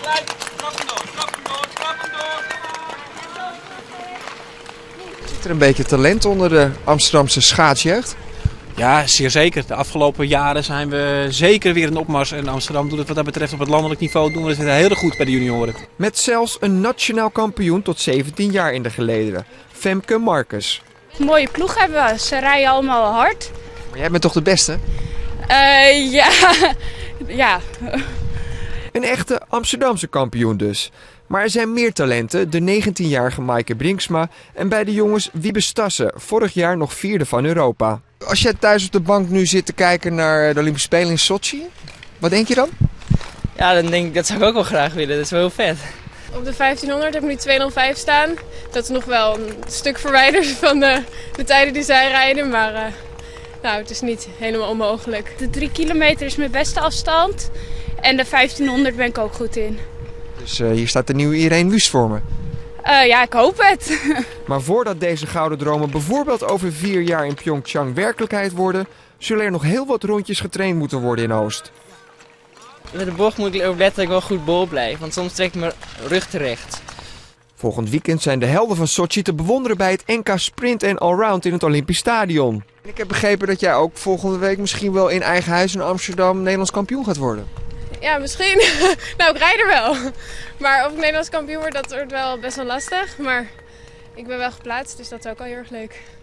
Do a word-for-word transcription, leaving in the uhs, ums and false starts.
Zit er een beetje talent onder de Amsterdamse schaatsjeugd? Ja, zeer zeker. De afgelopen jaren zijn we zeker weer in opmars. En Amsterdam doet het wat dat betreft op het landelijk niveau doen we het weer heel goed bij de junioren. Met zelfs een nationaal kampioen tot zeventien jaar in de gelederen. Femke Marcus. Een mooie ploeg hebben we. Ze rijden allemaal hard. Maar jij bent toch de beste? Uh, ja. ja. Een echte Amsterdamse kampioen dus. Maar er zijn meer talenten. De negentienjarige Maaike Brinksma en bij de jongens Wiebe Stassen. Vorig jaar nog vierde van Europa. Als jij thuis op de bank nu zit te kijken naar de Olympische Spelen in Sochi, wat denk je dan? Ja, dan denk ik, dat zou ik ook wel graag willen. Dat is wel heel vet. Op de vijftienhonderd heb ik nu twee nul vijf staan. Dat is nog wel een stuk verwijderd van de, de tijden die zij rijden. Maar uh, nou, het is niet helemaal onmogelijk. De drie kilometer is mijn beste afstand. En de vijftienhonderd ben ik ook goed in. Dus uh, hier staat de nieuwe Irene Wüst voor me. Uh, ja, ik hoop het. Maar voordat deze gouden dromen bijvoorbeeld over vier jaar in Pyeongchang werkelijkheid worden, zullen er nog heel wat rondjes getraind moeten worden in Oost. Met de bocht moet ik erop letten dat ik wel goed bol blijf, want soms trek ik mijn rug terecht. Volgend weekend zijn de helden van Sochi te bewonderen bij het N K Sprint en Allround in het Olympisch Stadion. En ik heb begrepen dat jij ook volgende week misschien wel in eigen huis in Amsterdam Nederlands kampioen gaat worden. Ja, misschien. Nou, ik rijd er wel. Maar of ik Nederlands kampioen word, dat wordt wel best wel lastig. Maar ik ben wel geplaatst, dus dat is ook al heel erg leuk.